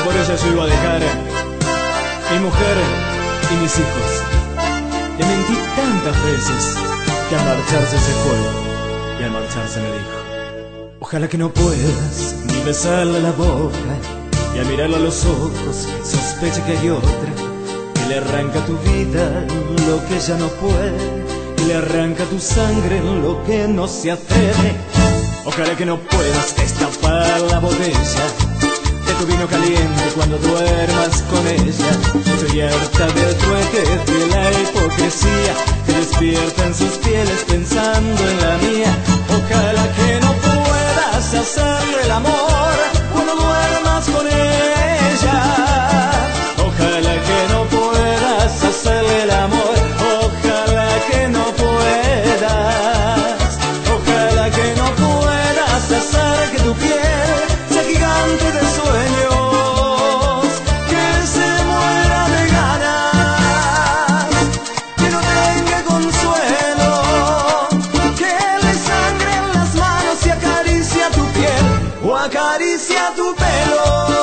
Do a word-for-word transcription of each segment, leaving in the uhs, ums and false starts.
por ella yo iba a dejar mi mujer y mis hijos. Le mentí tantas veces que al marcharse se fue y al marcharse me dijo: ojalá que no puedas ni besarle la boca y al mirarla a los ojos sospeche que hay otra que le arranca tu vida lo que ella no puede y le arranca tu sangre lo que no se atreve. Ojalá que no puedas destapar la botella de tu vino caliente cuando duermas con ella. Estoy harta del trueque, de la hipocresía que despierta en sus pieles pensando en la mía. Ojalá que no puedas hacerle el amor cuando duermas con ella. Ojalá que no puedas hacerle el amor. Ojalá que no puedas. Ojalá que no puedas hacer que tu piel sea gigante de sueños, que se muera de ganas, que no tenga consuelo, que le sangren las manos y acaricia tu piel o acaricia tu pelo.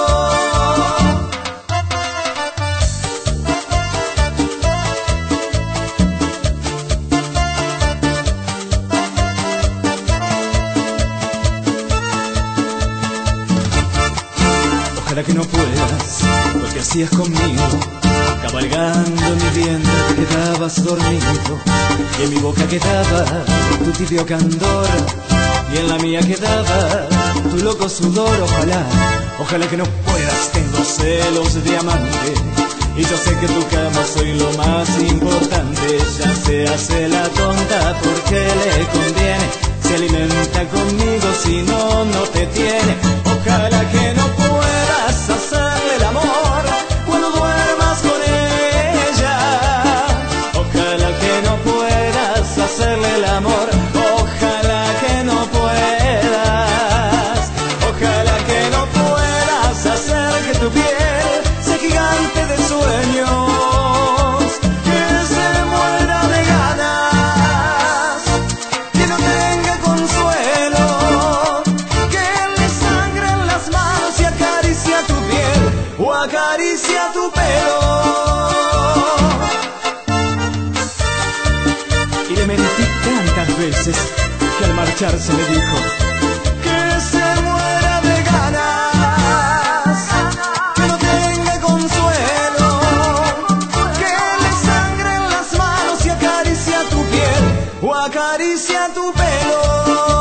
Ojalá que no puedas, porque hacías conmigo, cabalgando en mi vientre te quedabas dormido, y en mi boca quedaba tu tibio candor, y en la mía quedaba tu loco sudor. Ojalá, ojalá que no puedas, tengo celos de diamante, y yo sé que tu cama soy lo más importante. Ella se hace la tonta porque le conviene, se alimenta conmigo, si no, no te tiene. Ojalá que no puedas hacerle el amor cuando duermas con ella. Ojalá que no puedas hacerle el amor. Ojalá que no puedas. Ojalá que no puedas hacer que tu piel sea gigante de sueños, que se muera de ganas, que no tenga consuelo, que le sangren las manos y acaricia tu piel o acaricia tu pelo. Y le mentí tantas veces que al marcharse me dijo: que se muera de ganas, que no tenga consuelo, que le sangren las manos y acaricia tu piel o acaricia tu pelo.